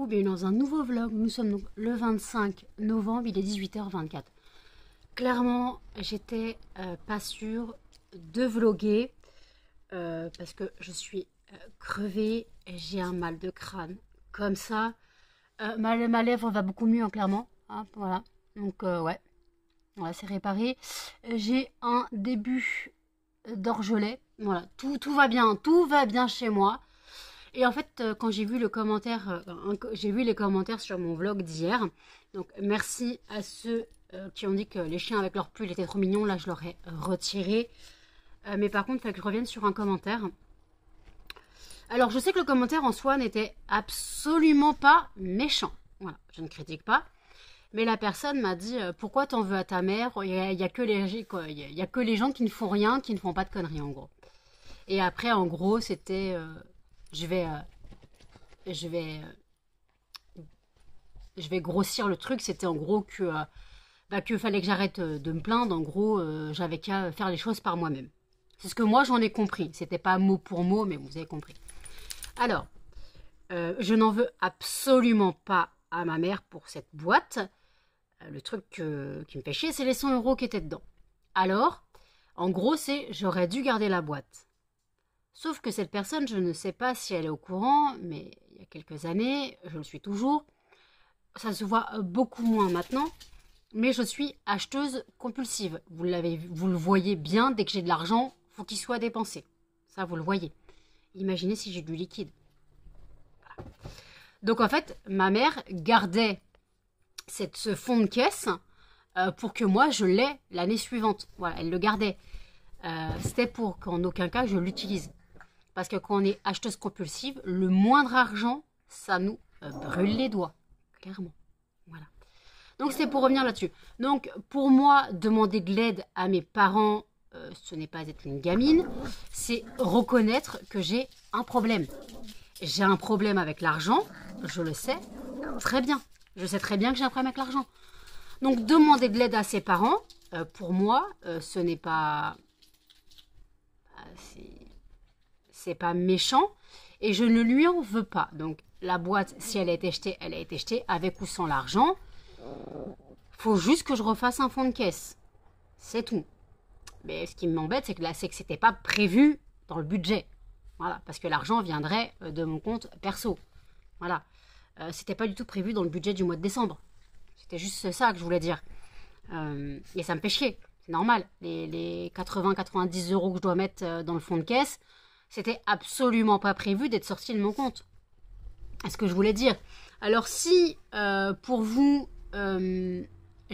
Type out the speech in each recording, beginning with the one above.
coucou, bienvenue dans un nouveau vlog. Nous sommes donc le 25 novembre, il est 18h24. Clairement, j'étais pas sûre de vlogger parce que je suis crevée et j'ai un mal de crâne. Comme ça, ma lèvre va beaucoup mieux, hein, clairement. Hein, voilà, donc ouais, voilà, c'est réparé. J'ai un début d'orgelet. Voilà, tout va bien chez moi. Et en fait, quand j'ai vu le commentaire, j'ai vu les commentaires sur mon vlog d'hier. Donc, merci à ceux qui ont dit que les chiens avec leur pull étaient trop mignons. Là, je leur ai retiré. Mais par contre, il fallait que je revienne sur un commentaire. Alors, je sais que le commentaire en soi n'était absolument pas méchant. Voilà, je ne critique pas. Mais la personne m'a dit pourquoi t'en veux à ta mère? Il y a que les gens qui ne font rien, qui ne font pas de conneries, en gros. Et après, en gros, c'était je vais grossir le truc. C'était en gros que fallait que j'arrête de me plaindre. En gros, j'avais qu'à faire les choses par moi-même. C'est ce que moi j'en ai compris. C'était pas mot pour mot, mais vous avez compris. Alors, je n'en veux absolument pas à ma mère pour cette boîte. Le truc qui me fait chier, c'est les 100 € qui étaient dedans. Alors, en gros, j'aurais dû garder la boîte. Sauf que cette personne, je ne sais pas si elle est au courant, mais il y a quelques années, je le suis toujours. Ça se voit beaucoup moins maintenant, mais je suis acheteuse compulsive. Vous le voyez bien, dès que j'ai de l'argent, il faut qu'il soit dépensé. Ça, vous le voyez. Imaginez si j'ai du liquide. Voilà. Donc en fait, ma mère gardait ce fond de caisse pour que moi, je l'ai l'année suivante. Voilà, elle le gardait. C'était pour qu'en aucun cas, je l'utilise. Parce que quand on est acheteuse compulsive, le moindre argent, ça nous brûle les doigts. Clairement. Voilà. Donc, c'est pour revenir là-dessus. Donc, pour moi, demander de l'aide à mes parents, ce n'est pas être une gamine. C'est reconnaître que j'ai un problème. J'ai un problème avec l'argent. Je le sais très bien. Je sais très bien que j'ai un problème avec l'argent. Donc, demander de l'aide à ses parents, pour moi, ce n'est pas... c'est pas méchant et je ne lui en veux pas. Donc la boîte, si elle a été jetée, elle a été jetée avec ou sans l'argent. Faut juste que je refasse un fond de caisse. C'est tout. Mais ce qui m'embête, c'est que là, c'est que c'était pas prévu dans le budget. Voilà, parce que l'argent viendrait de mon compte perso. Voilà. C'était pas du tout prévu dans le budget du mois de décembre. C'était juste ça que je voulais dire. Et ça me fait chier. C'est normal. Les 80-90 € que je dois mettre dans le fond de caisse, c'était absolument pas prévu d'être sorti de mon compte. C'est ce que je voulais dire. Alors si pour vous, je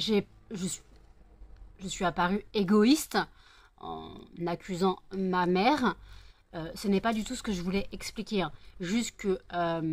suis apparue égoïste en accusant ma mère, ce n'est pas du tout ce que je voulais expliquer. Hein. Juste que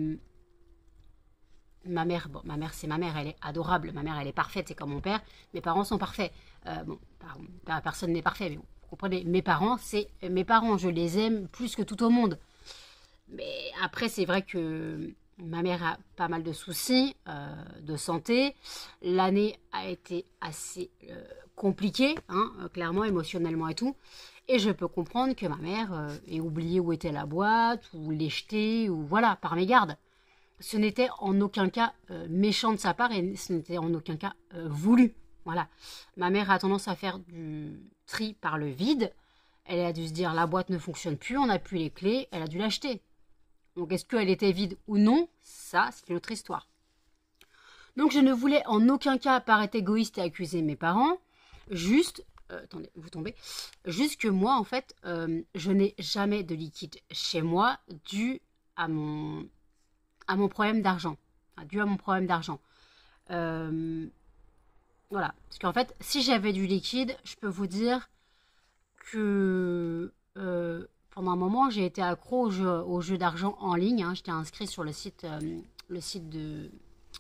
ma mère, c'est ma mère, elle est adorable. Ma mère, elle est parfaite, c'est comme mon père. Mes parents sont parfaits. Personne n'est parfait, mais bon. Vous comprenez, mes parents, c'est mes parents, je les aime plus que tout au monde. Mais après, c'est vrai que ma mère a pas mal de soucis de santé. L'année a été assez compliquée, hein, clairement, émotionnellement et tout. Et je peux comprendre que ma mère ait oublié où était la boîte, ou l'ait jetée, ou voilà, par mégarde. Ce n'était en aucun cas méchant de sa part et ce n'était en aucun cas voulu. Voilà. Ma mère a tendance à faire du tri par le vide. Elle a dû se dire la boîte ne fonctionne plus, on n'a plus les clés, elle a dû l'acheter. Donc est-ce qu'elle était vide ou non? Ça, c'est une autre histoire. Donc je ne voulais en aucun cas paraître égoïste et accuser mes parents. Juste, attendez, vous tombez. Juste que moi, en fait, je n'ai jamais de liquide chez moi dû à mon problème d'argent. Dû à mon problème d'argent. Voilà, parce qu'en fait, si j'avais du liquide, je peux vous dire que pendant un moment, j'ai été accro aux jeux d'argent en ligne. Hein. J'étais inscrite sur le site de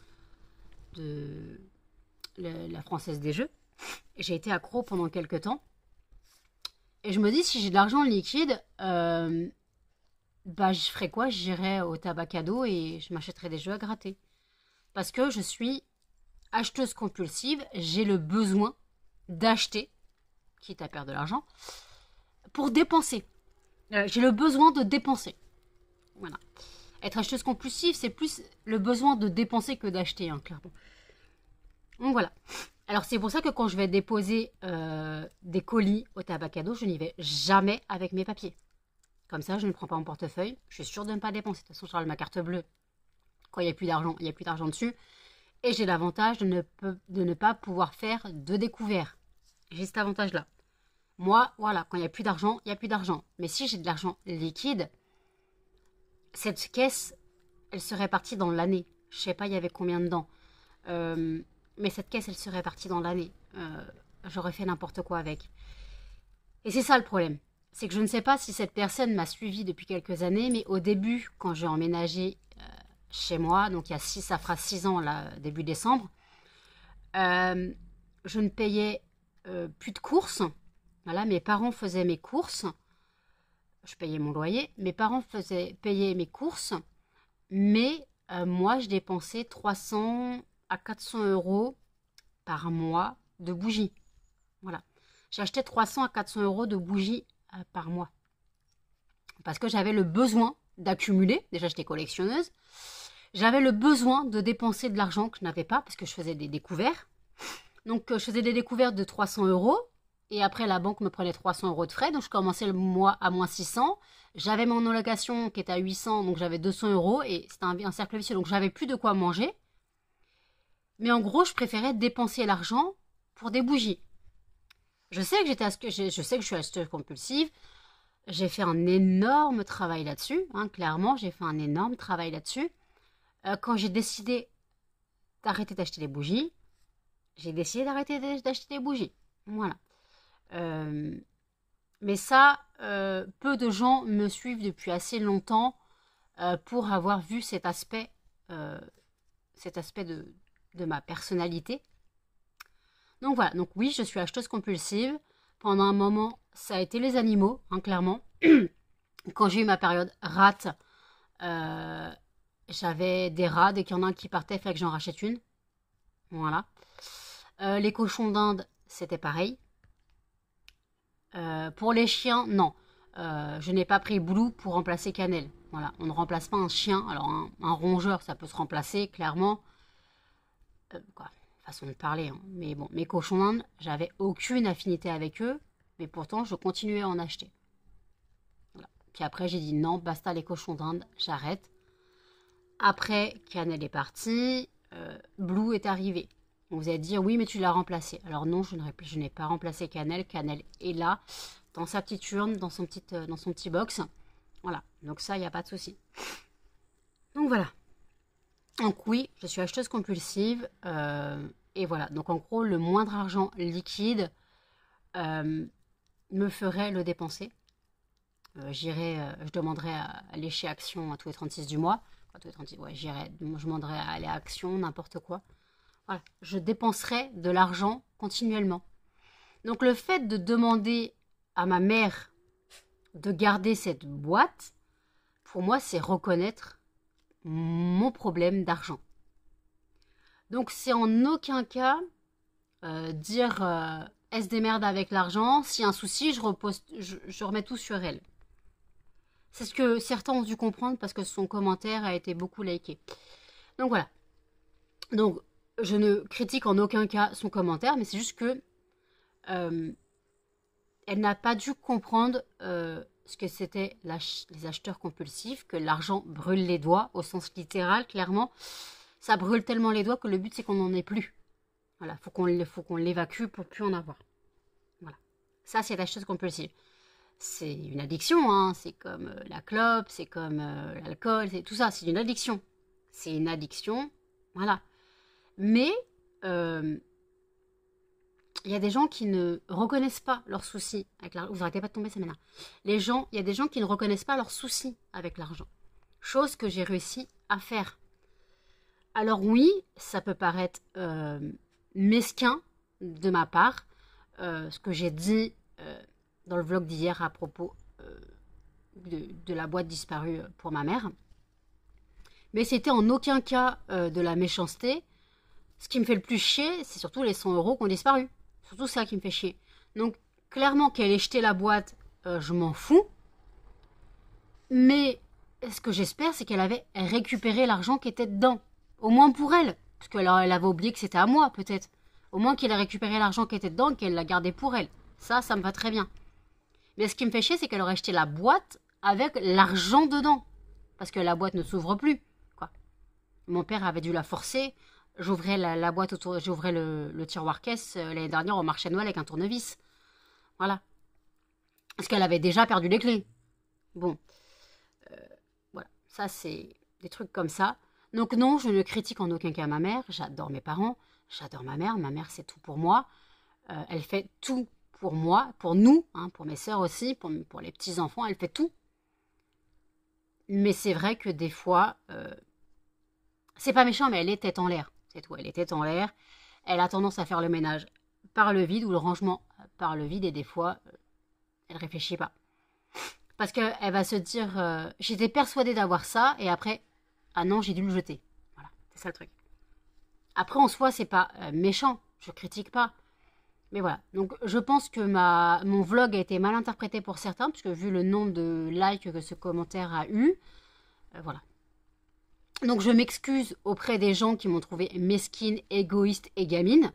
la Française des Jeux. J'ai été accro pendant quelques temps. Et je me dis, si j'ai de l'argent liquide, je ferais quoi? J'irais au Tabacado et je m'achèterais des jeux à gratter. Parce que je suis acheteuse compulsive, j'ai le besoin d'acheter, quitte à perdre de l'argent, pour dépenser. J'ai le besoin de dépenser. Voilà. Être acheteuse compulsive, c'est plus le besoin de dépenser que d'acheter, hein, clairement. Donc voilà. Alors c'est pour ça que quand je vais déposer des colis au Tabacado, je n'y vais jamais avec mes papiers. Comme ça, je ne prends pas mon portefeuille. Je suis sûre de ne pas dépenser. De toute façon, je parle ma carte bleue. Quand il n'y a plus d'argent, il n'y a plus d'argent dessus. Et j'ai l'avantage de ne pas pouvoir faire de découvert. J'ai cet avantage-là. Moi, voilà, quand il n'y a plus d'argent, il n'y a plus d'argent. Mais si j'ai de l'argent liquide, cette caisse, elle se répartit dans l'année. Je ne sais pas, il y avait combien dedans. Mais cette caisse, elle se répartit dans l'année. J'aurais fait n'importe quoi avec. Et c'est ça le problème. C'est que je ne sais pas si cette personne m'a suivi depuis quelques années, mais au début, quand j'ai emménagé chez moi, donc ça fera 6 ans, là, début décembre, je ne payais plus de courses. Voilà, mes parents faisaient mes courses. Je payais mon loyer. Mes parents payaient mes courses. Mais moi, je dépensais 300 à 400 euros par mois de bougies. Voilà. J'achetais 300 à 400 euros de bougies par mois. Parce que j'avais le besoin d'accumuler. Déjà, j'étais collectionneuse. J'avais le besoin de dépenser de l'argent que je n'avais pas parce que je faisais des découvertes. Donc, je faisais des découvertes de 300 euros. Et après, la banque me prenait 300 euros de frais. Donc, je commençais le mois à moins 600. J'avais mon allocation qui était à 800. Donc, j'avais 200 euros. Et c'était un cercle vicieux. Donc, j'avais plus de quoi manger. Mais en gros, je préférais dépenser l'argent pour des bougies. Je sais que je suis acheteuse compulsive. J'ai fait un énorme travail là-dessus. Hein, clairement, j'ai fait un énorme travail là-dessus. Quand j'ai décidé d'arrêter d'acheter des bougies, j'ai décidé d'arrêter d'acheter des bougies. Voilà. Mais ça, peu de gens me suivent depuis assez longtemps pour avoir vu cet aspect de ma personnalité. Donc voilà, donc oui, je suis acheteuse compulsive. Pendant un moment, ça a été les animaux, hein, clairement. Quand j'ai eu ma période rate, j'avais des rats. Dès qu'il y en a un qui partait, il fallait que j'en rachète une. Voilà. Les cochons d'Inde, c'était pareil. Pour les chiens, non. Je n'ai pas pris Blue pour remplacer Cannelle. Voilà, on ne remplace pas un chien. Alors, un rongeur, ça peut se remplacer, clairement. Façon de parler. Hein. Mais bon, mes cochons d'Inde, j'avais aucune affinité avec eux. Mais pourtant, je continuais à en acheter. Voilà. Puis après, j'ai dit non, basta les cochons d'Inde, j'arrête. Après, Cannelle est parti. Blue est arrivé. On vous allez dire, oui, mais tu l'as remplacé. Alors non, je n'ai pas remplacé Cannelle. Cannelle est là, dans sa petite urne, dans son petit box. Voilà, donc ça, il n'y a pas de souci. Donc voilà. Donc oui, je suis acheteuse compulsive. Et voilà, donc en gros, le moindre argent liquide me ferait le dépenser. Je demanderais à aller chez Action tous les 36 du mois. Enfin, tous les 36, ouais, je demanderais à aller à Action, n'importe quoi. Voilà, je dépenserai de l'argent continuellement. Donc le fait de demander à ma mère de garder cette boîte, pour moi, c'est reconnaître mon problème d'argent. Donc c'est en aucun cas dire elle se démerde avec l'argent, s'il y a un souci, je remets tout sur elle. C'est ce que certains ont dû comprendre parce que son commentaire a été beaucoup liké. Donc voilà. Donc je ne critique en aucun cas son commentaire, mais c'est juste que elle n'a pas dû comprendre ce que c'était les acheteurs compulsifs, que l'argent brûle les doigts, au sens littéral, clairement. Ça brûle tellement les doigts que le but, c'est qu'on n'en ait plus. Voilà, faut qu'on l'évacue pour plus en avoir. Voilà. Ça, c'est l'acheteuse compulsive. C'est une addiction, hein. C'est comme la clope, c'est comme l'alcool, c'est tout ça, c'est une addiction. C'est une addiction, voilà. Mais il y a des gens qui ne reconnaissent pas leurs soucis avec l'argent. Vous arrêtez pas de tomber, ça m'énerve. Il y a des gens qui ne reconnaissent pas leurs soucis avec l'argent. Chose que j'ai réussi à faire. Alors oui, ça peut paraître mesquin de ma part, ce que j'ai dit dans le vlog d'hier à propos de la boîte disparue pour ma mère. Mais c'était en aucun cas de la méchanceté. Ce qui me fait le plus chier, c'est surtout les 100 euros qui ont disparu. Surtout ça qui me fait chier. Donc, clairement, qu'elle ait jeté la boîte, je m'en fous. Mais ce que j'espère, c'est qu'elle avait récupéré l'argent qui était dedans. Au moins pour elle. Parce qu'elle avait oublié que c'était à moi, peut-être. Au moins qu'elle a récupéré l'argent qui était dedans et qu'elle l'a gardé pour elle. Ça me va très bien. Mais ce qui me fait chier, c'est qu'elle aurait acheté la boîte avec l'argent dedans. Parce que la boîte ne s'ouvre plus. Quoi. Mon père avait dû la forcer. J'ouvrais la boîte autour, j'ouvrais le tiroir caisse l'année dernière au marché de Noël avec un tournevis. Voilà. Parce qu'elle avait déjà perdu les clés. Bon. Voilà. Ça, c'est des trucs comme ça. Donc non, je ne critique en aucun cas ma mère. J'adore mes parents. J'adore ma mère. Ma mère, c'est tout pour moi. Elle fait tout pour moi, pour nous, hein, pour mes sœurs aussi, pour les petits-enfants. Elle fait tout. Mais c'est vrai que des fois, c'est pas méchant, mais elle est tête en l'air. C'est tout. Elle est tête en l'air. Elle a tendance à faire le ménage par le vide ou le rangement par le vide. Et des fois, elle réfléchit pas. Parce qu'elle va se dire, j'étais persuadée d'avoir ça, et après, ah non, j'ai dû le jeter. Voilà, c'est ça le truc. Après, en soi, c'est pas méchant, je critique pas. Mais voilà, donc je pense que mon vlog a été mal interprété pour certains, puisque vu le nombre de likes que ce commentaire a eu, voilà. Donc je m'excuse auprès des gens qui m'ont trouvé mesquine, égoïste et gamine.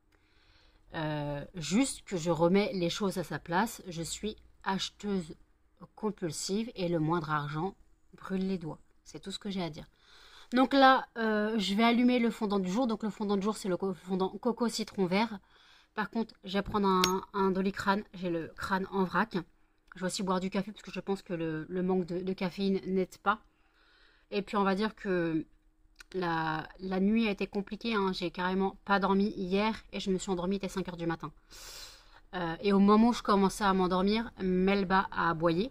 Juste que je remets les choses à sa place. Je suis acheteuse compulsive et le moindre argent brûle les doigts. C'est tout ce que j'ai à dire. Donc là, je vais allumer le fondant du jour. Donc le fondant du jour, c'est le fondant coco citron vert. Par contre, je vais prendre un doliprane. J'ai le crâne en vrac. Je vais aussi boire du café parce que je pense que le manque de caféine n'aide pas. Et puis on va dire que la nuit a été compliquée. Hein. J'ai carrément pas dormi hier et je me suis endormie dès 5 h du matin. Et au moment où je commençais à m'endormir, Melba a aboyé.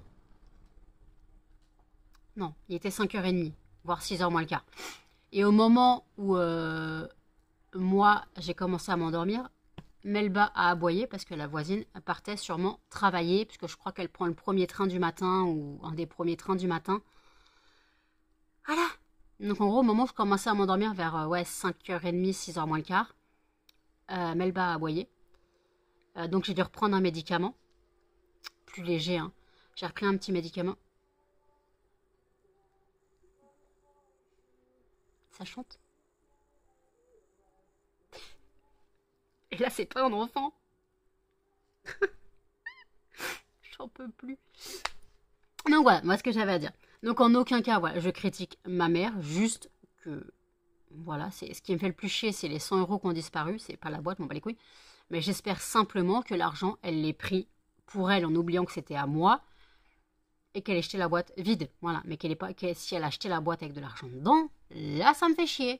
Non, il était 5 h 30, voire 6 h moins le quart. Et au moment où moi, j'ai commencé à m'endormir, Melba a aboyé parce que la voisine partait sûrement travailler, puisque je crois qu'elle prend le premier train du matin ou un des premiers trains du matin. Voilà. Donc en gros, au moment où je commençais à m'endormir vers 5 h 30, 6 h moins le quart, Melba a aboyé. Donc j'ai dû reprendre un médicament. Plus léger, hein. J'ai repris un petit médicament. Ça chante. Et là, c'est pas un enfant. J'en peux plus. Donc voilà, moi ce que j'avais à dire. Donc en aucun cas, voilà, je critique ma mère, juste que, voilà, c'est ce qui me fait le plus chier, c'est les 100 € qui ont disparu, c'est pas la boîte, m'en bat les couilles. Mais j'espère simplement que l'argent, elle l'ait pris pour elle en oubliant que c'était à moi et qu'elle ait jeté la boîte vide, voilà. Mais si elle a acheté la boîte avec de l'argent dedans, là ça me fait chier.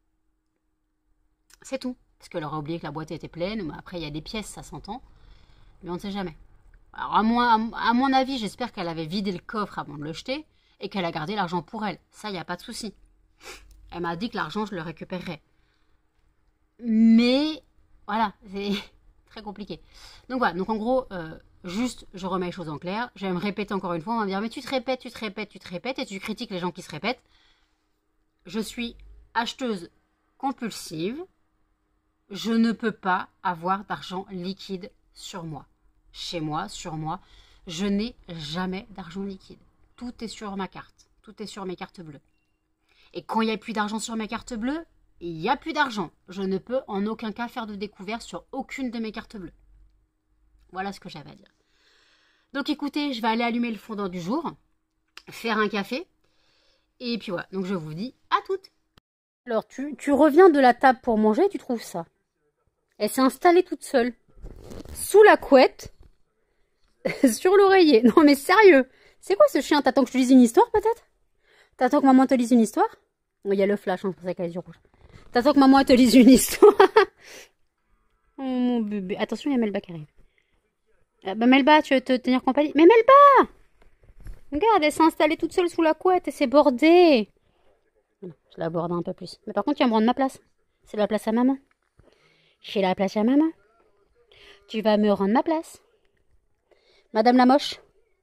C'est tout. Parce qu'elle aurait oublié que la boîte était pleine, mais après il y a des pièces, ça s'entend. Mais on ne sait jamais. Alors à mon avis, j'espère qu'elle avait vidé le coffre avant de le jeter et qu'elle a gardé l'argent pour elle. Ça, il n'y a pas de souci. Elle m'a dit que l'argent, je le récupérerais. Mais, voilà, c'est très compliqué. Donc voilà, donc en gros, juste, je remets les choses en clair. Je vais me répéter encore une fois. On va me dire, mais tu te répètes, tu te répètes, tu te répètes, et tu critiques les gens qui se répètent. Je suis acheteuse compulsive. Je ne peux pas avoir d'argent liquide sur moi. Chez moi, sur moi, je n'ai jamais d'argent liquide. Tout est sur ma carte. Tout est sur mes cartes bleues. Et quand il n'y a plus d'argent sur mes cartes bleues, il n'y a plus d'argent. Je ne peux en aucun cas faire de découvert sur aucune de mes cartes bleues. Voilà ce que j'avais à dire. Donc écoutez, je vais aller allumer le fondant du jour, faire un café, et puis voilà. Donc je vous dis à toutes. Alors tu reviens de la table pour manger, tu trouves ça. Elle s'est installée toute seule, sous la couette, sur l'oreiller. Non mais sérieux, c'est quoi ce chien? T'attends que je te lise une histoire peut-être? T'attends que maman te lise une histoire? Oh, il y a le flash, hein, c'est pour ça qu'elle est yeux rouges. T'attends que maman te lise une histoire? Oh mon bébé. Attention, il y a Melba qui arrive. Bah Melba, tu veux te tenir compagnie? Mais Melba! Regarde, elle s'est installée toute seule sous la couette et c'est bordé. Je la borde un peu plus. Mais par contre, tu vas me rendre ma place. C'est la place à maman. J'ai la place à maman. Tu vas me rendre ma place. Madame la moche.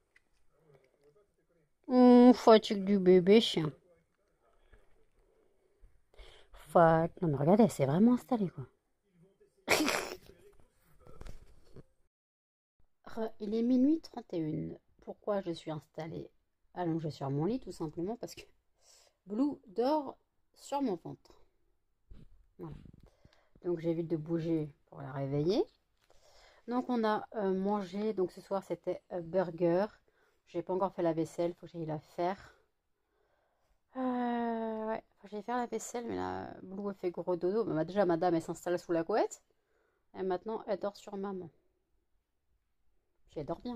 Fatigue du bébé, chien. Non mais regardez, elle s'est vraiment installée, quoi. Il est minuit 31. Pourquoi je suis installée allongée sur mon lit, tout simplement, parce que Blue dort sur mon ventre. Voilà. Donc j'évite de bouger pour la réveiller. Donc on a mangé, donc ce soir c'était burger. J'ai pas encore fait la vaisselle, faut que j'aille la faire. Ouais, faut que j'aille faire la vaisselle, mais là, Blue a fait gros dodo. Bah, déjà, madame, elle s'installe sous la couette. Et maintenant, elle dort sur maman. Puis elle dort bien.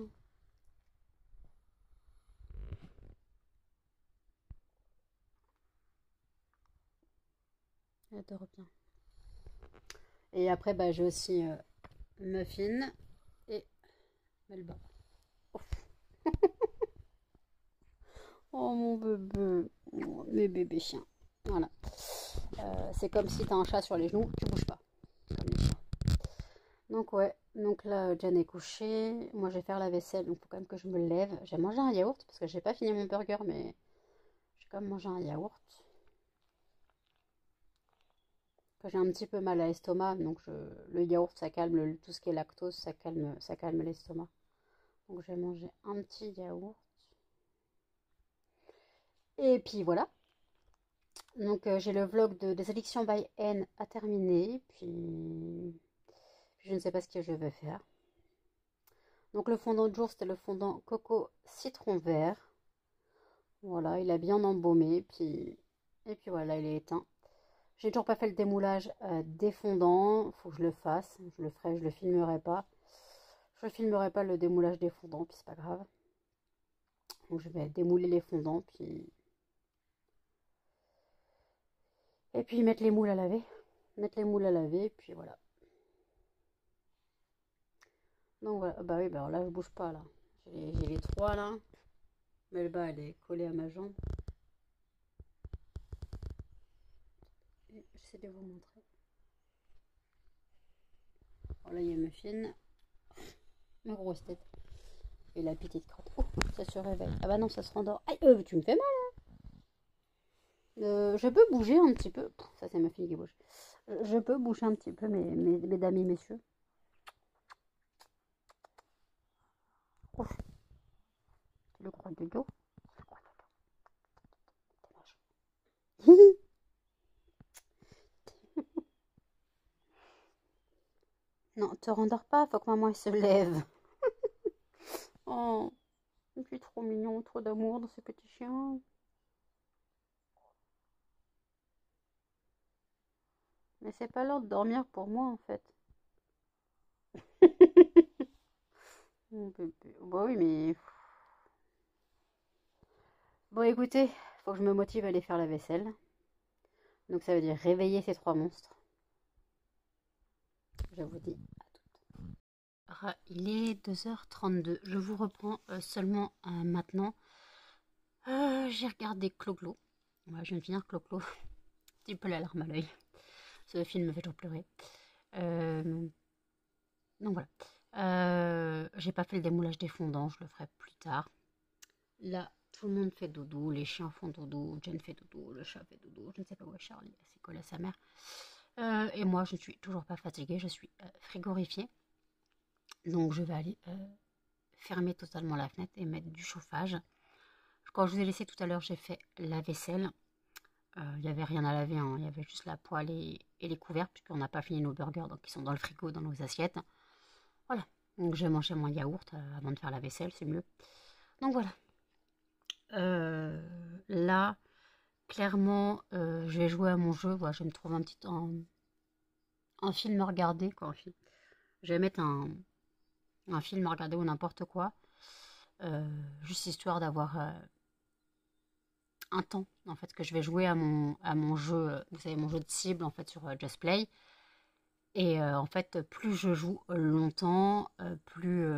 Elle dort bien. Et après, bah, j'ai aussi Muffin et Melba. Oh, oh, mon bébé. Oh, mes bébés chiens. Voilà. C'est comme si tu as un chat sur les genoux, tu bouges pas. Comme les chiens. Donc ouais, donc là, Jen est couchée. Moi, je vais faire la vaisselle, donc il faut quand même que je me lève. J'ai mangé un yaourt, parce que j'ai pas fini mon burger, mais j'ai quand même mangé un yaourt. Que j'ai un petit peu mal à l'estomac, donc le yaourt, ça calme tout ce qui est lactose, ça calme l'estomac. Donc j'ai mangé un petit yaourt. Et puis voilà. Donc j'ai le vlog des addictions by N à terminer. Puis je ne sais pas ce que je vais faire. Donc le fondant de jour, c'était le fondant coco citron vert. Voilà, il a bien embaumé. Et puis voilà, il est éteint. J'ai toujours pas fait le démoulage des fondants. Faut que je le fasse. Je le ferai, je le filmerai pas. Je filmerai pas le démoulage des fondants, puis c'est pas grave. Donc je vais démouler les fondants, puis et puis mettre les moules à laver. Mettre les moules à laver, puis voilà. Donc voilà, bah oui, bah alors là je bouge pas là. J'ai les trois là. Melba elle est collée à ma jambe. J'essaie de vous montrer. Alors là il y a Muffin, ma grosse tête. Et la petite crotte. Oh, ça se réveille. Ah bah non, ça se rendort. Aïe, tu me fais mal. Je peux bouger un petit peu. Ça c'est Muffin qui bouge. Je peux bouger un petit peu, mesdames et messieurs. Oh, le gros dodo. Non, te rendors pas, faut que maman elle se lève. Oh, c'est trop mignon, trop d'amour dans ce petit chien. Mais c'est pas l'heure de dormir pour moi en fait. Mon bébé. Bah oui, mais. Bon, écoutez, faut que je me motive à aller faire la vaisselle. Donc ça veut dire réveiller ces trois monstres. Je vous dis à tout. Il est 2h32. Je vous reprends seulement maintenant. J'ai regardé Clo-Clo. Ouais, je viens de finir Clo-Clo. Un petit peu la larme à l'œil. Ce film me fait toujours pleurer. Donc voilà. J'ai pas fait le démoulage des fondants, je le ferai plus tard. Là, tout le monde fait dodo, les chiens font dodo, Jen fait dodo, le chat fait dodo, je ne sais pas où est Charlie, elle s'est collée à sa mère. Et moi, je ne suis toujours pas fatiguée, je suis frigorifiée. Donc je vais aller fermer totalement la fenêtre et mettre du chauffage. Quand je vous ai laissé tout à l'heure, j'ai fait la vaisselle. Il n'y avait rien à laver, hein. Il y avait juste la poêle et les couverts, puisqu'on n'a pas fini nos burgers, donc ils sont dans le frigo, dans nos assiettes. Voilà, donc je vais manger mon yaourt avant de faire la vaisselle, c'est mieux. Donc voilà. Là, clairement, je vais jouer à mon jeu. Voilà, je vais me trouver un film à regarder. Quoi, je vais mettre un film à regarder ou n'importe quoi. Juste histoire d'avoir un temps, en fait, que je vais jouer à mon jeu. Vous savez, mon jeu de cible, en fait, sur Just Play. Et en fait, plus je joue longtemps, plus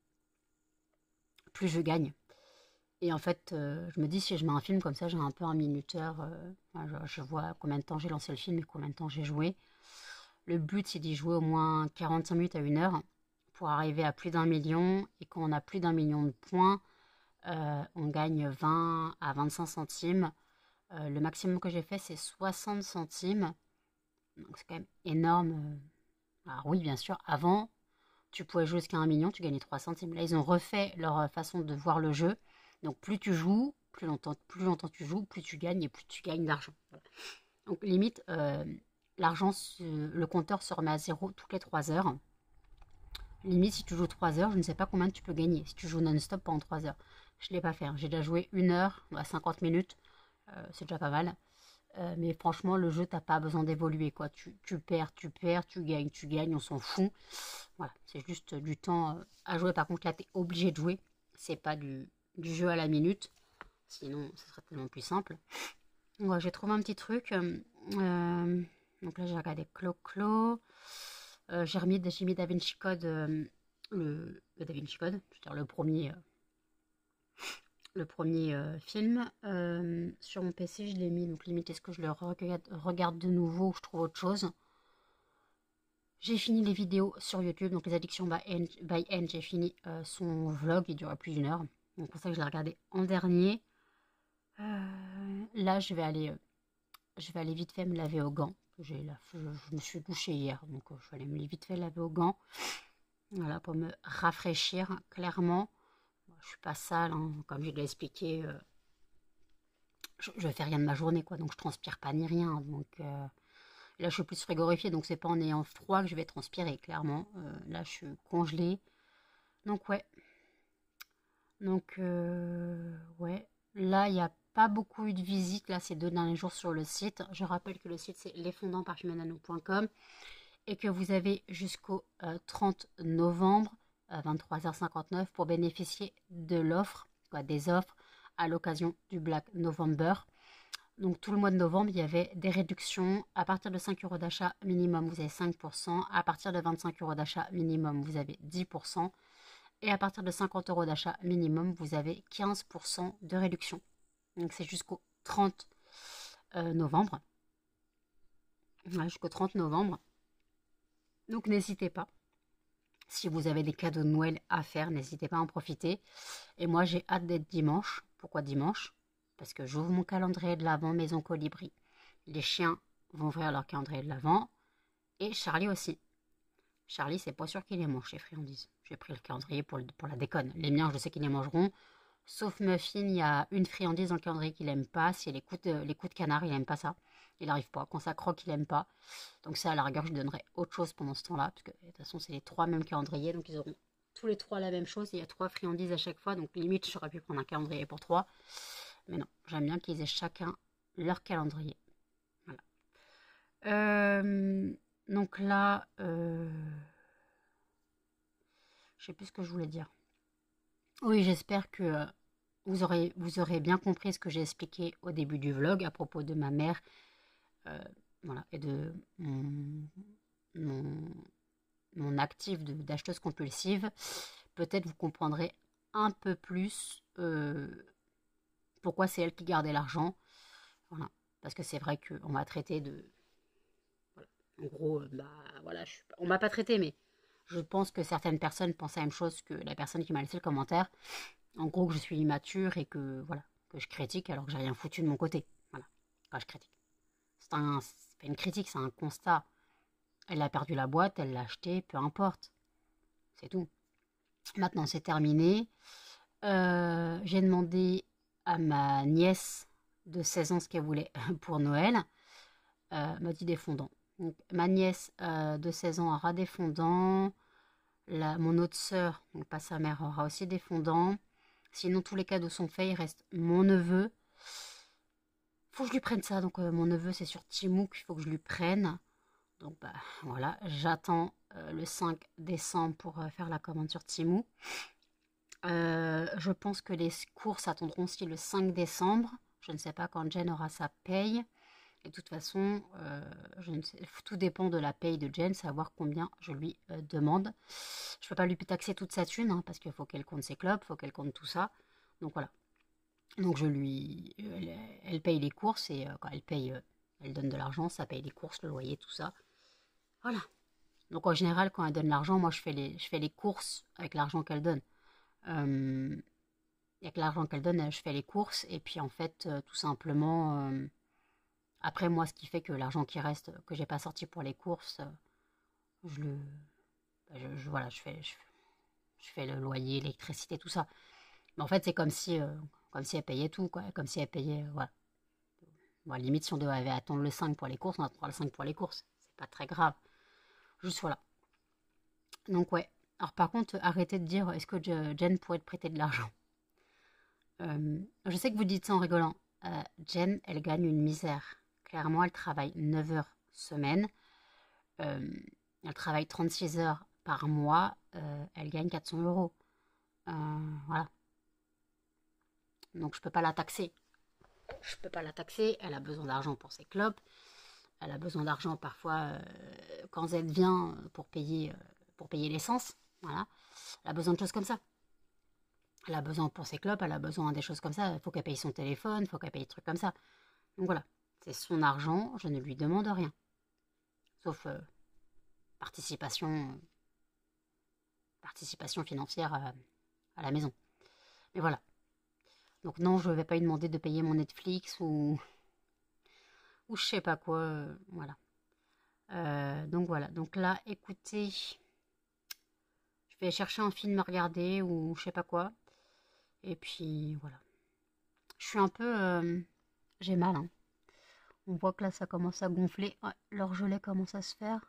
je gagne. Et en fait, je me dis, si je mets un film comme ça, j'ai un peu un minuteur. Je vois combien de temps j'ai lancé le film et combien de temps j'ai joué. Le but, c'est d'y jouer au moins 45 minutes à 1 heure pour arriver à plus d'1 million. Et quand on a plus d'1 million de points, on gagne 20 à 25 centimes. Le maximum que j'ai fait, c'est 60 centimes. Donc c'est quand même énorme. Alors oui, bien sûr, avant, tu pouvais jouer jusqu'à 1 million, tu gagnais 3 centimes. Là, ils ont refait leur façon de voir le jeu. Donc plus tu joues, plus longtemps tu joues, plus tu gagnes et plus tu gagnes d'argent. Voilà. Donc limite, l'argent, le compteur se remet à zéro toutes les 3 heures. Limite, si tu joues 3 heures, je ne sais pas combien tu peux gagner. Si tu joues non-stop pendant 3 heures. Je ne l'ai pas fait. J'ai déjà joué 1 heure, 50 minutes. C'est déjà pas mal. Mais franchement, le jeu, t'as pas besoin d'évoluer, quoi. Tu perds, tu gagnes, on s'en fout. Voilà, c'est juste du temps à jouer. Par contre, là, t'es obligé de jouer. C'est pas du jeu à la minute. Sinon, ça serait tellement plus simple. Ouais, j'ai trouvé un petit truc. Donc là, j'ai regardé Clo-Clo. J'ai mis Da Vinci Code, le Da Vinci Code, c'est-à-dire le premier film. Sur mon PC, je l'ai mis, donc limite, est-ce que je le regarde de nouveau ou je trouve autre chose. J'ai fini les vidéos sur YouTube, donc les addictions by N, j'ai fini son vlog, il dure plus d'1 heure. Donc c'est pour ça que je l'ai regardé en dernier. Là, je vais aller vite fait me laver aux gants. Je me suis douchée hier, donc je vais aller me vite fait laver aux gants. Voilà, pour me rafraîchir, clairement. Je suis pas sale, hein, comme je l'ai expliqué. Je fais rien de ma journée, quoi, donc je transpire pas ni rien. Donc là, je suis plus frigorifiée, donc c'est pas en ayant froid que je vais transpirer, clairement. Là, je suis congelée. Donc ouais. Donc ouais. Là, il n'y a pas beaucoup eu de visites, là, ces 2 derniers jours sur le site. Je rappelle que le site, c'est lesfondantparfumeanano.com et que vous avez jusqu'au 30 novembre, à 23h59, pour bénéficier de l'offre, des offres à l'occasion du Black November. Donc tout le mois de novembre, il y avait des réductions. À partir de 5 euros d'achat minimum, vous avez 5%. À partir de 25 euros d'achat minimum, vous avez 10%. Et à partir de 50 euros d'achat minimum, vous avez 15% de réduction. Donc c'est jusqu'au 30 novembre. Ouais, jusqu'au 30 novembre. Donc n'hésitez pas. Si vous avez des cadeaux de Noël à faire, n'hésitez pas à en profiter. Et moi, j'ai hâte d'être dimanche. Pourquoi dimanche? Parce que j'ouvre mon calendrier de l'Avent Maison Colibri. Les chiens vont ouvrir leur calendrier de l'Avent. Et Charlie aussi. Charlie, c'est pas sûr qu'il les mange, ces friandises. J'ai pris le calendrier pour la déconne. Les miens, je sais qu'ils les mangeront. Sauf Muffin, il y a une friandise dans le calendrier qu'il aime pas. C'est les coups de canard, il aime pas ça. Il n'arrive pas. Quand ça croque, il aime pas. Donc ça, à la rigueur, je lui donnerai autre chose pendant ce temps-là. Parce que de toute façon, c'est les 3 mêmes calendriers. Donc ils auront tous les 3 la même chose. Il y a 3 friandises à chaque fois. Donc limite, j'aurais pu prendre un calendrier pour 3. Mais non, j'aime bien qu'ils aient chacun leur calendrier. Voilà. Donc là, je sais plus ce que je voulais dire. Oui, j'espère que vous aurez bien compris ce que j'ai expliqué au début du vlog à propos de ma mère, voilà, et de mon actif d'acheteuse compulsive. Peut-être vous comprendrez un peu plus pourquoi c'est elle qui gardait l'argent. Voilà, parce que c'est vrai qu'on m'a traité de... Voilà. En gros, voilà, on m'a pas traité, mais je pense que certaines personnes pensent la même chose que la personne qui m'a laissé le commentaire. En gros, que je suis immature et que, voilà, que je critique alors que j'ai rien foutu de mon côté. Voilà, quand je critique. C'est pas une critique, c'est un constat. Elle a perdu la boîte, elle l'a achetée, peu importe. C'est tout. Maintenant, c'est terminé. J'ai demandé à ma nièce de 16 ans ce qu'elle voulait pour Noël. M'a dit des fondants. Donc, ma nièce de 16 ans aura des fondants. Mon autre sœur, donc pas sa mère, aura aussi des fondants. Sinon, tous les cadeaux sont faits. Il reste mon neveu. Faut que je lui prenne ça. Donc, mon neveu, c'est sur Timouk. Il faut que je lui prenne. Donc, voilà. J'attends le 5 décembre pour faire la commande sur Timouk. Je pense que les courses attendront aussi le 5 décembre. Je ne sais pas quand Jen aura sa paye. Et de toute façon, tout dépend de la paye de Jen, savoir combien je lui demande. Je ne peux pas lui taxer toute sa thune, hein, parce qu'il faut qu'elle compte ses clubs, il faut qu'elle compte tout ça. Donc voilà. Donc elle paye les courses et quand elle paye, elle donne de l'argent, ça paye les courses, le loyer, tout ça. Voilà. Donc en général, quand elle donne l'argent, moi je fais les courses avec l'argent qu'elle donne. Avec l'argent qu'elle donne, je fais les courses et puis en fait, tout simplement... Après, moi, ce qui fait que l'argent qui reste, que j'ai pas sorti pour les courses, voilà, je fais le loyer, l'électricité, tout ça. Mais en fait, c'est comme si elle payait tout, quoi. Comme si elle payait, voilà. Bon, limite, si on devait attendre le 5 pour les courses, on attendra le 5 pour les courses. C'est pas très grave. Juste voilà. Donc ouais. Alors par contre, arrêtez de dire, est-ce que Jen pourrait te prêter de l'argent? Je sais que vous dites ça en rigolant. Jen, elle gagne une misère. Clairement, elle travaille 9 heures semaine. Elle travaille 36 heures par mois. Elle gagne 400 euros. Voilà. Donc je peux pas la taxer. Je peux pas la taxer. Elle a besoin d'argent pour ses clopes. Elle a besoin d'argent parfois quand elle vient pour payer l'essence. Voilà. Elle a besoin de choses comme ça. Elle a besoin pour ses clopes, elle a besoin des choses comme ça. Il faut qu'elle paye son téléphone, il faut qu'elle paye des trucs comme ça. Donc voilà, c'est son argent, je ne lui demande rien. Sauf participation financière à la maison. Mais voilà. Donc non, je ne vais pas lui demander de payer mon Netflix ou je sais pas quoi. Voilà. Donc voilà. Donc là, écoutez, je vais chercher un film à regarder ou je sais pas quoi. Et puis voilà. Je suis un peu... j'ai mal, hein. On voit que là, ça commence à gonfler. Ouais, l'orgelet commence à se faire.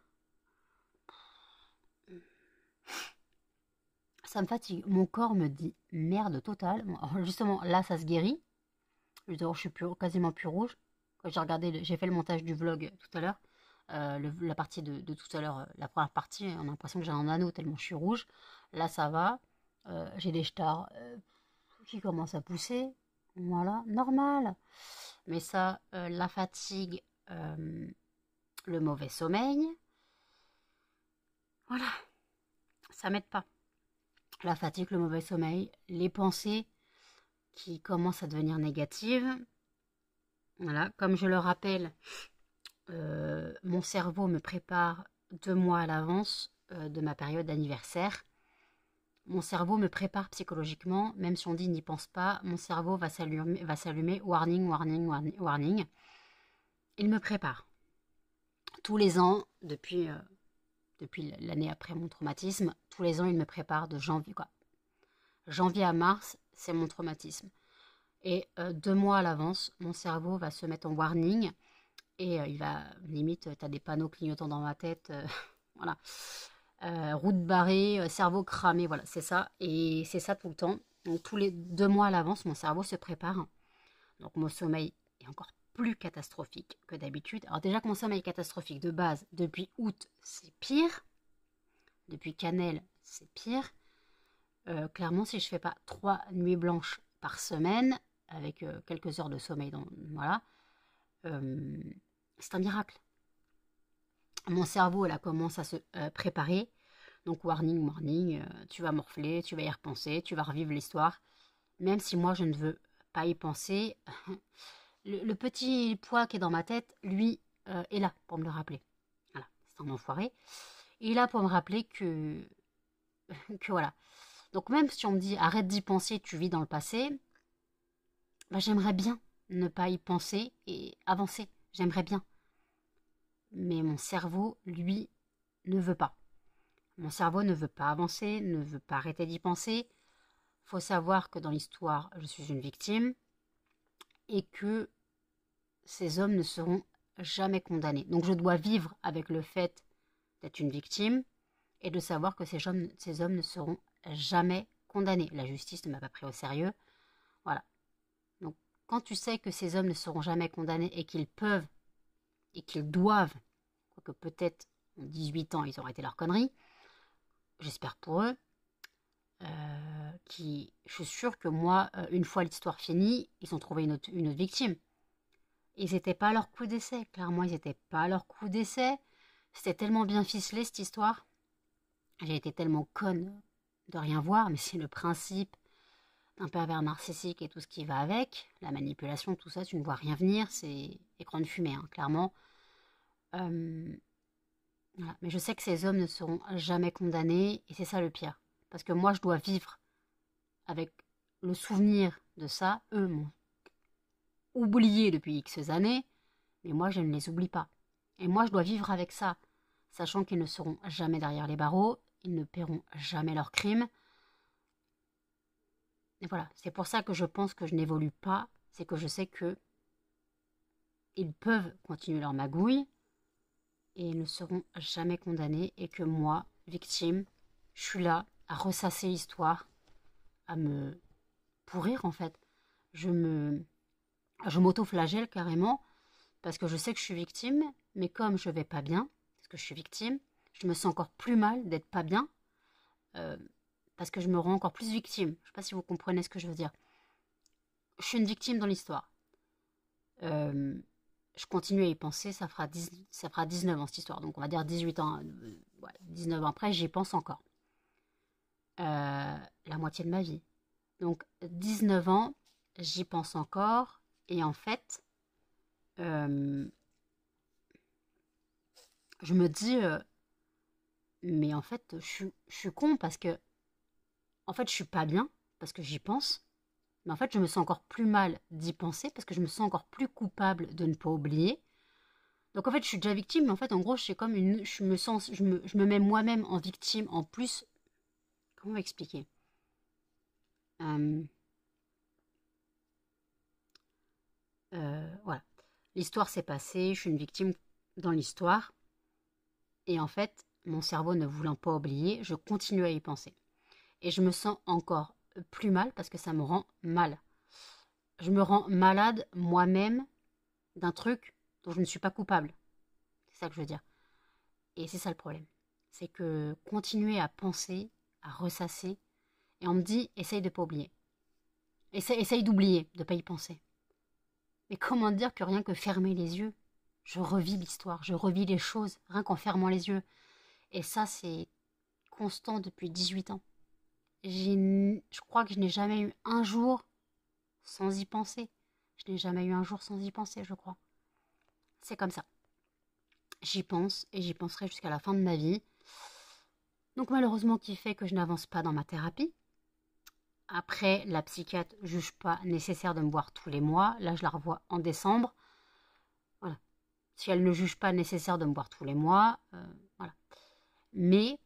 Ça me fatigue. Mon corps me dit merde totale. Bon, alors justement, là, ça se guérit. Je suis quasiment plus rouge. Quand j'ai fait le montage du vlog tout à l'heure. La partie de tout à l'heure, la première partie, on a l'impression que j'ai un anneau tellement je suis rouge. Là, ça va. J'ai des stars qui commencent à pousser. Voilà, normal. Mais ça, la fatigue, le mauvais sommeil, voilà, ça m'aide pas. La fatigue, le mauvais sommeil, les pensées qui commencent à devenir négatives. Voilà, comme je le rappelle, mon cerveau me prépare 2 mois à l'avance de ma période d'anniversaire. Mon cerveau me prépare psychologiquement, même si on dit n'y pense pas, mon cerveau va s'allumer, warning, warning, warning, warning. Il me prépare. Tous les ans, depuis l'année après mon traumatisme, tous les ans, il me prépare de janvier, quoi. Janvier à mars, c'est mon traumatisme. Et 2 mois à l'avance, mon cerveau va se mettre en warning et il va, limite, t'as des panneaux clignotants dans ma tête, voilà. Route barrée, cerveau cramé, voilà, c'est ça. Et c'est ça tout le temps. Donc tous les 2 mois à l'avance, mon cerveau se prépare. Donc mon sommeil est encore plus catastrophique que d'habitude. Alors déjà que mon sommeil est catastrophique de base, depuis août, c'est pire. Depuis cannelle, c'est pire. Clairement, si je fais pas 3 nuits blanches par semaine, avec quelques heures de sommeil, voilà, c'est un miracle. Mon cerveau, là, commence à se préparer. Donc, warning, warning, tu vas morfler, tu vas y repenser, tu vas revivre l'histoire. Même si moi, je ne veux pas y penser, le petit poids qui est dans ma tête, lui, est là pour me le rappeler. Voilà, c'est un enfoiré. Il est là pour me rappeler que voilà. Donc, même si on me dit arrête d'y penser, tu vis dans le passé, bah, j'aimerais bien ne pas y penser et avancer. J'aimerais bien. Mais mon cerveau, lui, ne veut pas. Mon cerveau ne veut pas avancer, ne veut pas arrêter d'y penser. Faut savoir que dans l'histoire, je suis une victime et que ces hommes ne seront jamais condamnés. Donc je dois vivre avec le fait d'être une victime et de savoir que ces hommes ne seront jamais condamnés. La justice ne m'a pas pris au sérieux. Voilà. Donc quand tu sais que ces hommes ne seront jamais condamnés et qu'ils peuvent et qu'ils doivent, quoique peut-être en 18 ans ils auraient été leur connerie, j'espère pour eux, je suis sûre que moi, une fois l'histoire finie, ils ont trouvé une autre victime. Ils n'étaient pas à leur coup d'essai, clairement ils n'étaient pas à leur coup d'essai. C'était tellement bien ficelé cette histoire. J'ai été tellement conne de rien voir, mais c'est le principe d'un pervers narcissique et tout ce qui va avec. La manipulation, tout ça, tu ne vois rien venir, c'est écran de fumée, hein, clairement. Voilà. Mais je sais que ces hommes ne seront jamais condamnés, et c'est ça le pire. Parce que moi, je dois vivre avec le souvenir de ça. Eux m'ont oublié depuis X années, mais moi, je ne les oublie pas. Et moi, je dois vivre avec ça, sachant qu'ils ne seront jamais derrière les barreaux, ils ne paieront jamais leurs crimes. Et voilà, c'est pour ça que je pense que je n'évolue pas. C'est que je sais que ils peuvent continuer leur magouille et ils ne seront jamais condamnés. Et que moi, victime, je suis là à ressasser l'histoire, à me pourrir en fait. Je m'auto-flagelle carrément parce que je sais que je suis victime, mais comme je vais pas bien, parce que je suis victime, je me sens encore plus mal d'être pas bien, euh, parce que je me rends encore plus victime. Je sais pas si vous comprenez ce que je veux dire. Je suis une victime dans l'histoire. Euh, je continue à y penser, ça fera 19 ans cette histoire, donc on va dire 18 ans, ouais, 19 ans après, j'y pense encore. La moitié de ma vie. Donc 19 ans, j'y pense encore, et en fait, euh, je me dis, mais en fait, je suis con parce que, en fait, je suis pas bien, parce que j'y pense, mais en fait, je me sens encore plus mal d'y penser, parce que je me sens encore plus coupable de ne pas oublier. Donc en fait, je suis déjà victime, mais en fait, en gros, c'est comme une, je me mets moi-même en victime en plus. Comment expliquer? Euh, voilà. L'histoire s'est passée, je suis une victime dans l'histoire, et en fait, mon cerveau ne voulant pas oublier, je continue à y penser. Et je me sens encore plus mal parce que ça me rend mal. Je me rends malade moi-même d'un truc dont je ne suis pas coupable. C'est ça que je veux dire. Et c'est ça le problème. C'est que continuer à penser, à ressasser, et on me dit, essaye de pas oublier. Essaye d'oublier, de pas y penser. Mais comment dire que rien que fermer les yeux, je revis l'histoire, je revis les choses, rien qu'en fermant les yeux. Et ça, c'est constant depuis 18 ans. Je crois que je n'ai jamais eu un jour sans y penser. Je n'ai jamais eu un jour sans y penser, je crois. C'est comme ça. J'y pense et j'y penserai jusqu'à la fin de ma vie. Donc malheureusement, qui fait que je n'avance pas dans ma thérapie. Après, la psychiatre juge pas nécessaire de me voir tous les mois. Là, je la revois en décembre. Voilà. Si elle ne juge pas nécessaire de me voir tous les mois, voilà. Mais,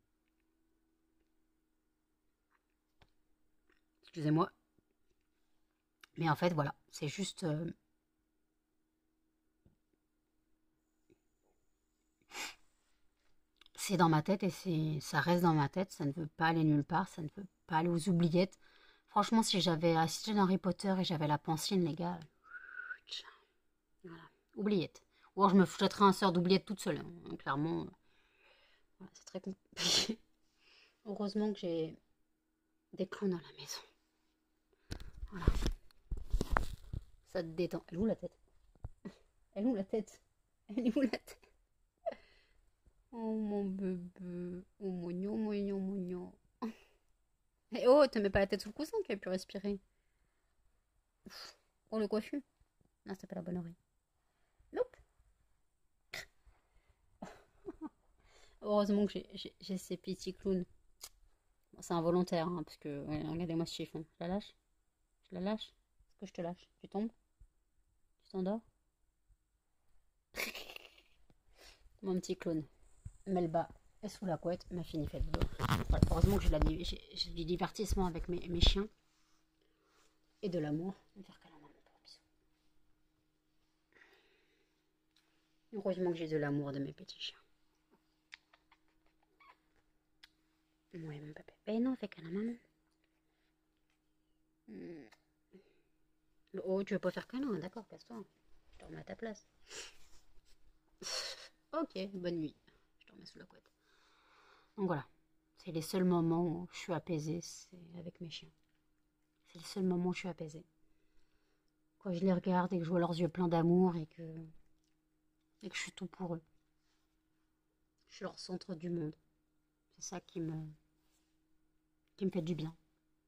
excusez-moi, mais en fait, voilà, c'est juste... c'est dans ma tête et ça reste dans ma tête, ça ne veut pas aller nulle part, ça ne veut pas aller aux oubliettes. Franchement, si j'avais assisté dans Harry Potter et j'avais la pancine, les gars, voilà, oubliettes. Ou alors je me jetterais un sort d'oubliettes toute seule, hein. Clairement, voilà, c'est très compliqué. Heureusement que j'ai des clowns à la maison. Voilà, ça te détend. Elle est où la tête? Elle est où la tête? Elle est où la tête? Oh mon bébé, oh mignon, mignon, mignon. Eh oh, te mets pas la tête sous le coussin, tu as pu respirer. Oh le coiffure. Non, c'était pas la bonne oreille. Nope. Heureusement que j'ai ces petits clowns. Bon, c'est involontaire, hein, parce que ouais, regardez-moi ce chiffon. Je la lâche? Je la lâche? Est-ce que je te lâche? Tu tombes? Tu t'endors? Mon petit clown. Melba est sous la couette, ma fille fait dodo. Voilà, heureusement que j'ai du divertissement avec mes chiens. Et de l'amour. Je vais faire câlin à maman pour un bisou. Heureusement que j'ai de l'amour de mes petits chiens. Ouais, mon papa. Ben non, fais câlin à maman. Oh, tu veux pas faire câlin? D'accord, casse-toi. Je te remets à ta place. Ok, bonne nuit. Je te remets sous la couette. Donc voilà. C'est les seuls moments où je suis apaisée, c'est avec mes chiens. C'est le seul moment où je suis apaisée. Quand je les regarde et que je vois leurs yeux pleins d'amour et que je suis tout pour eux. Je suis leur centre du monde. C'est ça qui me fait du bien.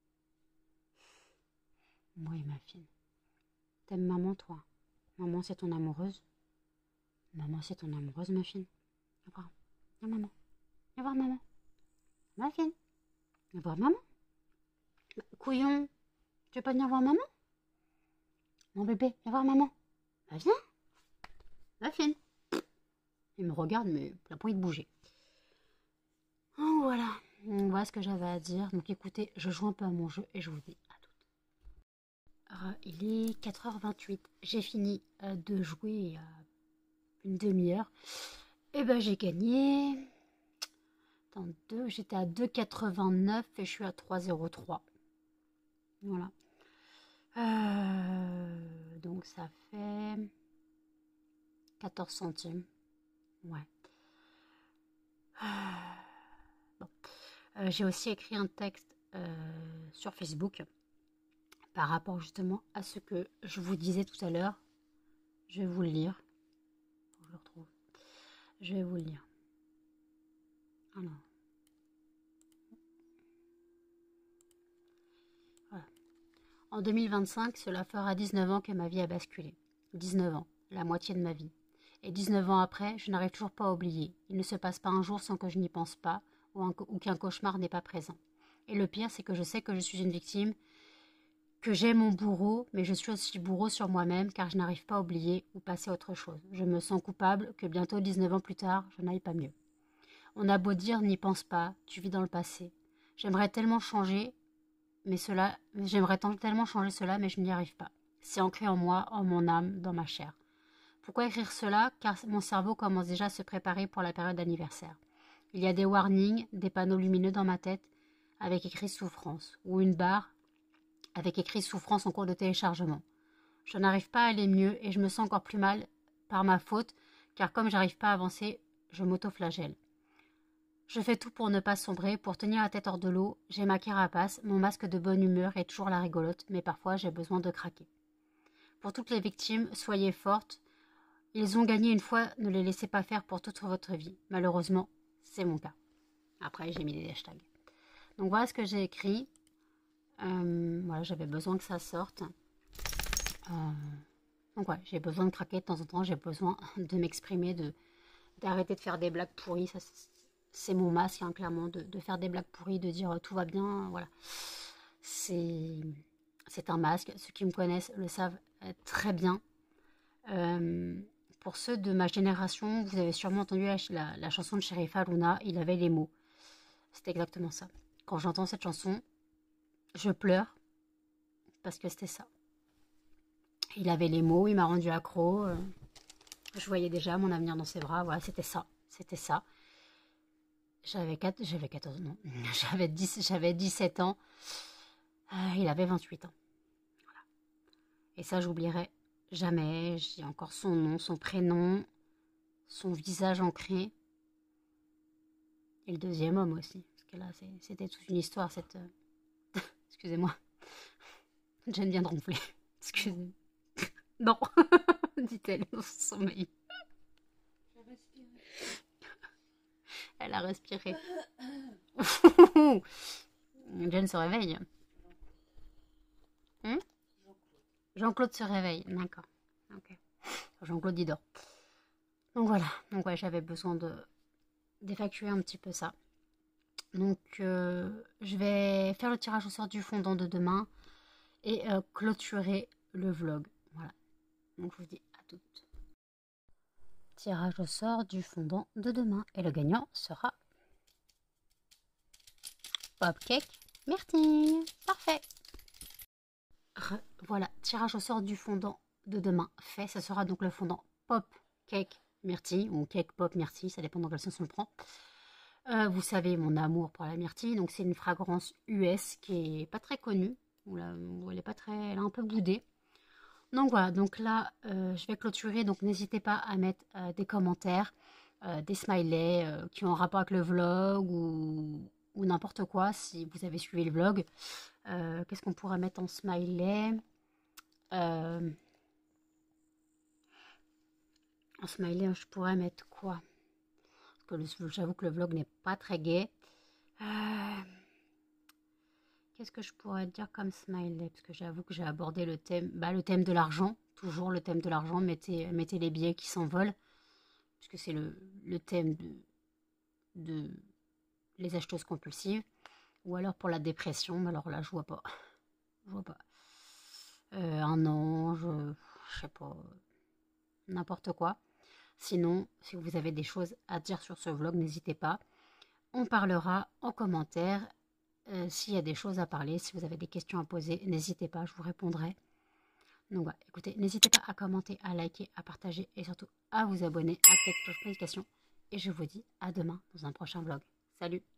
Oui, ma fille. T'aimes maman, toi? Maman, c'est ton amoureuse? Maman, c'est ton amoureuse, ma fille? Viens voir. Viens, maman. Viens voir maman. Ma fille. Viens voir maman. Couillon. Tu veux pas venir voir maman? Mon bébé, viens voir maman. Bah, viens. Ma fille. Il me regarde, mais il n'a pas envie de bouger. Oh, voilà. Voilà ce que j'avais à dire. Donc écoutez, je joue un peu à mon jeu et je vous dis à Il est 4h28. J'ai fini de jouer il y a une demi-heure. Et ben j'ai gagné. Attends, j'étais à 2,89 et je suis à 3,03. Voilà. Donc ça fait 14 centimes. Ouais. Bon. J'ai aussi écrit un texte sur Facebook par rapport justement à ce que je vous disais tout à l'heure. Je vais vous le lire. Je le retrouve. Je vais vous le lire. Alors. Voilà. En 2025, cela fera 19 ans que ma vie a basculé. 19 ans, la moitié de ma vie. Et 19 ans après, je n'arrive toujours pas à oublier. Il ne se passe pas un jour sans que je n'y pense pas ou qu'un cauchemar n'est pas présent. Et le pire, c'est que je sais que je suis une victime, que j'ai mon bourreau, mais je suis aussi bourreau sur moi-même car je n'arrive pas à oublier ou passer à autre chose. Je me sens coupable que bientôt 19 ans plus tard, je n'aille pas mieux. On a beau dire n'y pense pas, tu vis dans le passé. J'aimerais tellement changer, mais je n'y arrive pas. C'est ancré en moi, en mon âme, dans ma chair. Pourquoi écrire cela? Car mon cerveau commence déjà à se préparer pour la période d'anniversaire. Il y a des warnings, des panneaux lumineux dans ma tête avec écrit souffrance, ou une barre avec écrit souffrance en cours de téléchargement. Je n'arrive pas à aller mieux et je me sens encore plus mal par ma faute, car comme j'arrive pas à avancer, je m'auto-flagelle. Je fais tout pour ne pas sombrer, pour tenir la tête hors de l'eau. J'ai ma carapace, mon masque de bonne humeur est toujours la rigolote, mais parfois j'ai besoin de craquer. Pour toutes les victimes, soyez fortes. Ils ont gagné une fois, ne les laissez pas faire pour toute votre vie. Malheureusement, c'est mon cas. Après, j'ai mis des hashtags. Donc voilà ce que j'ai écrit. Voilà, j'avais besoin que ça sorte. Donc ouais, j'ai besoin de craquer de temps en temps. J'ai besoin de m'exprimer, d'arrêter de faire des blagues pourries. Ça, c'est mon masque, hein, clairement, de faire des blagues pourries, de dire tout va bien. Voilà. C'est un masque. Ceux qui me connaissent le savent très bien. Pour ceux de ma génération, vous avez sûrement entendu la chanson de Sherifa Luna, il avait les mots. C'était exactement ça. Quand j'entends cette chanson, je pleure parce que c'était ça. Il avait les mots, il m'a rendu accro. Je voyais déjà mon avenir dans ses bras. Voilà, c'était ça. C'était ça. J'avais 14, non. J'avais 17 ans. Il avait 28 ans. Voilà. Et ça, j'oublierai jamais. J'ai encore son nom, son prénom, son visage ancré. Et le deuxième homme aussi. Parce que là, c'était toute une histoire, cette... Excusez-moi. J'aime bien de ronfler. Excusez-moi. Non, dit-elle dans son sommeil. Elle a respiré. Jen se réveille. Jean-Claude se réveille. D'accord. Okay. Jean-Claude il dort. Donc voilà. Donc ouais, j'avais besoin d'évacuer un petit peu ça. Donc je vais faire le tirage au sort du fondant de demain et clôturer le vlog. Voilà. Donc je vous dis à toutes. Tirage au sort du fondant de demain. Et le gagnant sera Popcake Myrtille. Parfait. Voilà, tirage au sort du fondant de demain fait. Ça sera donc le fondant Popcake Myrtille ou Cake Pop Myrtille, ça dépend dans quel sens on le prend. Vous savez mon amour pour la myrtille, donc c'est une fragrance US qui est pas très connue. Elle est pas très, elle est un peu boudée. Donc voilà, donc là je vais clôturer, donc n'hésitez pas à mettre des commentaires, des smileys qui ont un rapport avec le vlog ou n'importe quoi si vous avez suivi le vlog. Qu'est-ce qu'on pourrait mettre en smiley? En smiley, je pourrais mettre quoi? Parce que j'avoue que le vlog n'est pas très gai. Qu'est-ce que je pourrais dire comme smiley? Parce que j'avoue que j'ai abordé le thème de l'argent. Toujours le thème de l'argent. Mettez les billets qui s'envolent. Puisque c'est le thème de les acheteuses compulsives. Ou alors pour la dépression. Mais alors là, je vois pas. Je vois pas. Un ange. Je sais pas. N'importe quoi. Sinon, si vous avez des choses à dire sur ce vlog, n'hésitez pas. On parlera en commentaire. S'il y a des choses à parler, si vous avez des questions à poser, n'hésitez pas, je vous répondrai. Donc voilà, écoutez, n'hésitez pas à commenter, à liker, à partager et surtout à vous abonner, à activer la cloche de notification. Et je vous dis à demain dans un prochain vlog. Salut!